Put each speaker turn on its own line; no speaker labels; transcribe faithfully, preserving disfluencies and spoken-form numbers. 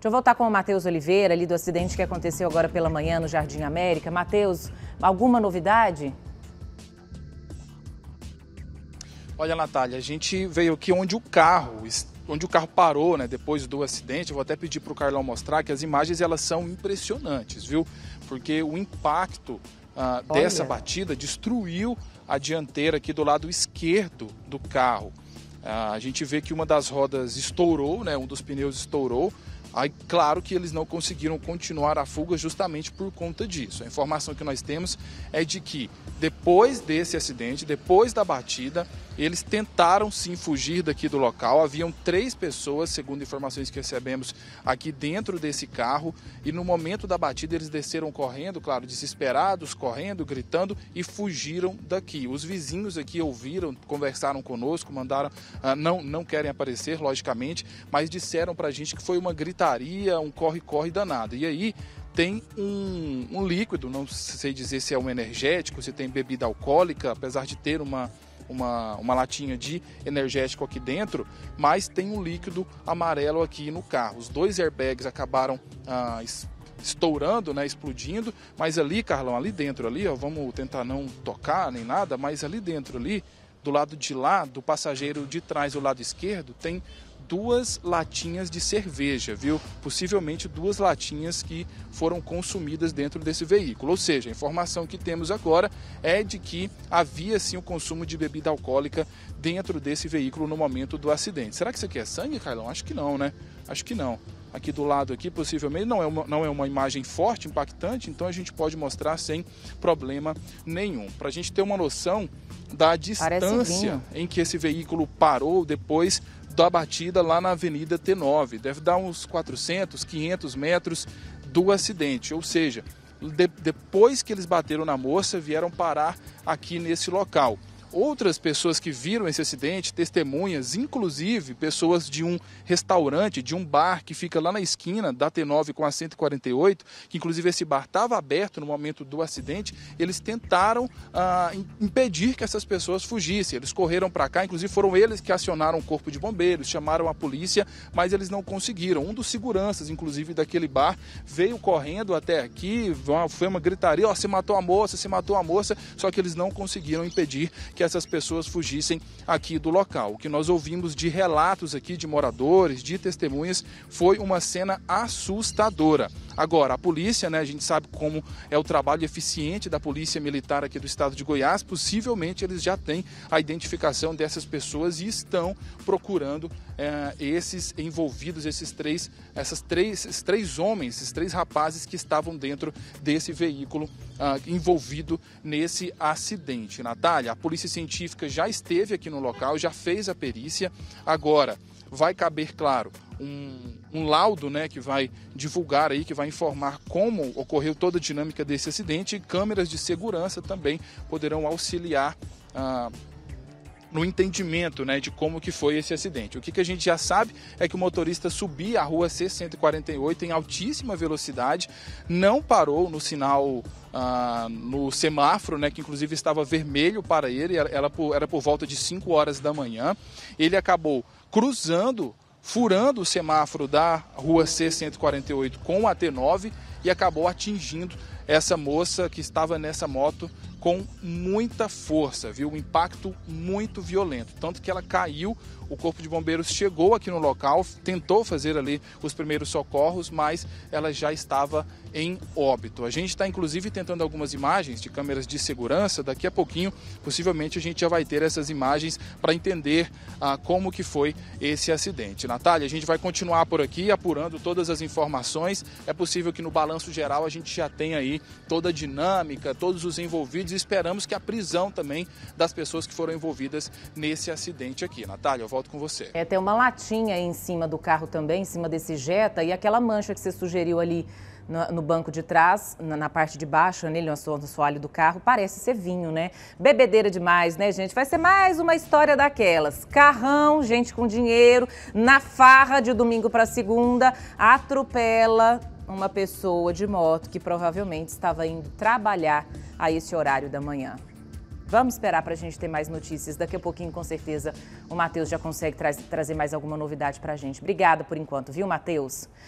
Deixa eu voltar com o Matheus Oliveira, ali do acidente que aconteceu agora pela manhã no Jardim América. Matheus, alguma novidade?
Olha, Natália, a gente veio aqui onde o carro, onde o carro parou, né, depois do acidente. Eu vou até pedir para o Carlão mostrar que as imagens elas são impressionantes, viu? Porque o impacto ah, dessa batida destruiu a dianteira aqui do lado esquerdo do carro. Ah, a gente vê que uma das rodas estourou, né, um dos pneus estourou. Aí, claro que eles não conseguiram continuar a fuga justamente por conta disso. A informação que nós temos é de que depois desse acidente, depois da batida, eles tentaram sim fugir daqui do local. Haviam três pessoas, segundo informações que recebemos, aqui dentro desse carro. E no momento da batida eles desceram correndo, claro, desesperados, correndo, gritando e fugiram daqui. Os vizinhos aqui ouviram, conversaram conosco, mandaram, ah, não, não querem aparecer, logicamente, mas disseram pra gente que foi uma gritaria, um corre-corre danado. E aí tem um, um líquido, não sei dizer se é um energético, se tem bebida alcoólica, apesar de ter uma, uma, uma latinha de energético aqui dentro, mas tem um líquido amarelo aqui no carro. Os dois airbags acabaram ah, estourando, né, explodindo, mas ali, Carlão, ali dentro, ali, ó, vamos tentar não tocar nem nada, mas ali dentro, ali, do lado de lá, do passageiro de trás, do lado esquerdo, tem duas latinhas de cerveja, viu? Possivelmente duas latinhas que foram consumidas dentro desse veículo. Ou seja, a informação que temos agora é de que havia sim o consumo de bebida alcoólica dentro desse veículo no momento do acidente. Será que isso aqui é sangue, Carlão? Acho que não, né? Acho que não. Aqui do lado aqui, possivelmente, não é uma, não é uma imagem forte, impactante, então a gente pode mostrar sem problema nenhum. Para a gente ter uma noção da distância em que esse veículo parou depois da batida lá na Avenida T nove. Deve dar uns quatrocentos, quinhentos metros do acidente, ou seja, de, depois que eles bateram na moça, vieram parar aqui nesse local. Outras pessoas que viram esse acidente, testemunhas, inclusive pessoas de um restaurante, de um bar que fica lá na esquina da T nove com a cento e quarenta e oito, que inclusive esse bar estava aberto no momento do acidente, eles tentaram ah, impedir que essas pessoas fugissem. Eles correram para cá, inclusive foram eles que acionaram o corpo de bombeiros, chamaram a polícia, mas eles não conseguiram. Um dos seguranças, inclusive, daquele bar, veio correndo até aqui, foi uma gritaria, ó, você matou a moça, você matou a moça, só que eles não conseguiram impedir que essas pessoas fugissem aqui do local. O que nós ouvimos de relatos aqui de moradores, de testemunhas, foi uma cena assustadora. Agora, a polícia, né, a gente sabe como é o trabalho eficiente da polícia militar aqui do estado de Goiás, possivelmente eles já têm a identificação dessas pessoas e estão procurando é, esses envolvidos, esses três, essas três, esses três homens, esses três rapazes que estavam dentro desse veículo ah, envolvido nesse acidente. Natália, a polícia científica já esteve aqui no local, já fez a perícia. Agora, vai caber, claro, um, um laudo, né, que vai divulgar aí, que vai informar como ocorreu toda a dinâmica desse acidente, e câmeras de segurança também poderão auxiliar ah, no entendimento, né, de como que foi esse acidente. O que, que a gente já sabe é que o motorista subia a rua C cento e quarenta e oito em altíssima velocidade, não parou no sinal, ah, no semáforo, né, que inclusive estava vermelho para ele, era por, era por volta de cinco horas da manhã. Ele acabou cruzando, furando o semáforo da rua C cento e quarenta e oito com a T nove e acabou atingindo essa moça que estava nessa moto com muita força, viu? Um impacto muito violento, tanto que ela caiu. O corpo de bombeiros chegou aqui no local, tentou fazer ali os primeiros socorros, mas ela já estava em óbito. A gente está inclusive tentando algumas imagens de câmeras de segurança. Daqui a pouquinho, possivelmente, a gente já vai ter essas imagens para entender ah, como que foi esse acidente. Natália, a gente vai continuar por aqui apurando todas as informações. É possível que no balanço geral a gente já tenha aí toda a dinâmica, todos os envolvidos, e esperamos que a prisão também das pessoas que foram envolvidas nesse acidente aqui. Natália, eu volto com você.
É, tem uma latinha aí em cima do carro também, em cima desse Jetta, e aquela mancha que você sugeriu ali no, no banco de trás, na, na parte de baixo, nele, no assoalho do carro, parece ser vinho, né? Bebedeira demais, né, gente? Vai ser mais uma história daquelas. Carrão, gente com dinheiro, na farra de domingo para segunda, atropela uma pessoa de moto que provavelmente estava indo trabalhar a esse horário da manhã. Vamos esperar para a gente ter mais notícias. Daqui a pouquinho, com certeza, o Matheus já consegue tra- trazer mais alguma novidade para a gente. Obrigada por enquanto, viu, Matheus?